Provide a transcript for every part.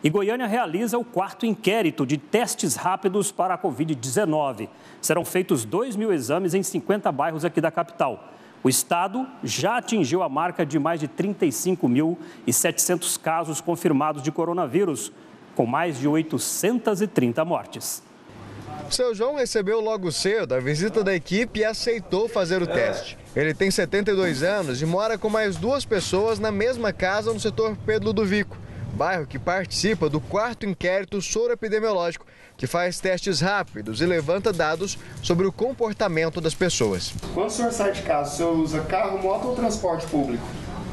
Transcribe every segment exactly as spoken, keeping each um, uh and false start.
E Goiânia realiza o quarto inquérito de testes rápidos para a covid dezenove. Serão feitos dois mil exames em cinquenta bairros aqui da capital. O estado já atingiu a marca de mais de trinta e cinco mil e setecentos casos confirmados de coronavírus, com mais de oitocentas e trinta mortes. Seu João recebeu logo cedo a visita da equipe e aceitou fazer o teste. Ele tem setenta e dois anos e mora com mais duas pessoas na mesma casa no setor Pedro Ludovico, bairro que participa do quarto inquérito soroepidemiológico, que faz testes rápidos e levanta dados sobre o comportamento das pessoas. Quando o senhor sai de casa, o senhor usa carro, moto ou transporte público?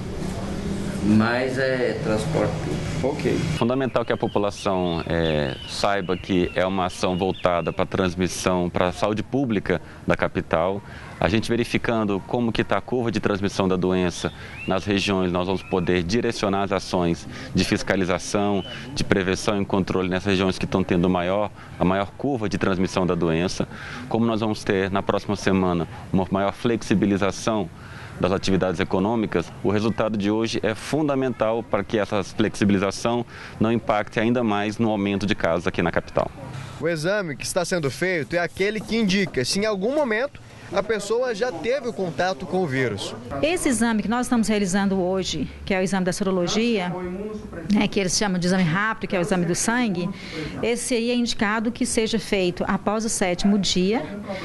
Mas é transporte público. Ok. Fundamental que a população é, saiba que é uma ação voltada para a transmissão, para a saúde pública da capital. A gente verificando como que está a curva de transmissão da doença nas regiões, nós vamos poder direcionar as ações de fiscalização, de prevenção e controle nessas regiões que estão tendo maior, a maior curva de transmissão da doença. Como nós vamos ter na próxima semana uma maior flexibilização das atividades econômicas, o resultado de hoje é fundamental para que essa flexibilização não impacte ainda mais no aumento de casos aqui na capital. O exame que está sendo feito é aquele que indica se em algum momento a pessoa já teve o contato com o vírus. Esse exame que nós estamos realizando hoje, que é o exame da sorologia, né, que eles chamam de exame rápido, que é o exame do sangue, esse aí é indicado que seja feito após o sétimo dia.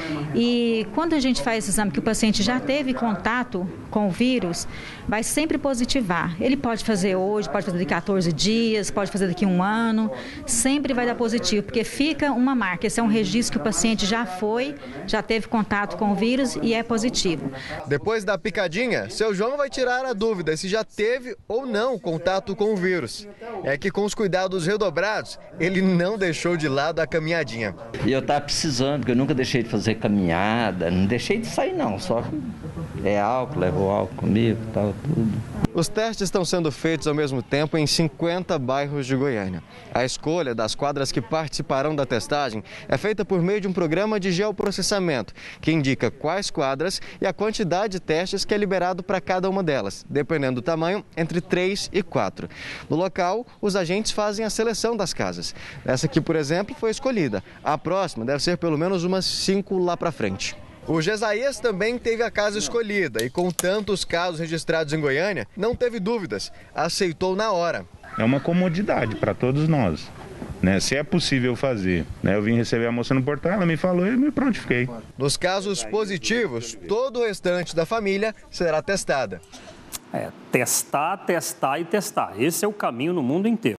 E quando a gente faz esse exame que o paciente já teve contato com o vírus, vai sempre positivar. Ele pode fazer hoje, pode fazer daqui a quatorze dias, pode fazer daqui a um ano, sempre vai dar positivo, porque fica uma marca. Esse é um registro que o paciente já foi, já teve contato com o vírus e é positivo. Depois da picadinha, seu João vai tirar a dúvida se já teve ou não contato com o vírus. É que com os cuidados redobrados, ele não deixou de lado a caminhadinha. E eu estava precisando, porque eu nunca deixei de fazer caminhada, não deixei de sair não, só é álcool, levou álcool comigo, tal, tudo. Os testes estão sendo feitos ao mesmo tempo em cinquenta bairros de Goiânia. A escolha das quadras que participarão da testagem é feita por meio de um programa de geoprocessamento, que indica quais quadras e a quantidade de testes que é liberado para cada uma delas, dependendo do tamanho, entre três e quatro. No local, os agentes fazem a seleção das casas. Essa aqui, por exemplo, foi escolhida. A próxima deve ser pelo menos umas cinco lá para frente. O Gesaías também teve a casa escolhida e, com tantos casos registrados em Goiânia, não teve dúvidas, aceitou na hora. É uma comodidade para todos nós, né? Se é possível fazer, né? Eu vim receber a moça no portão, ela me falou e eu me prontifiquei. Nos casos positivos, todo o restante da família será testada. É, testar, testar e testar. Esse é o caminho no mundo inteiro.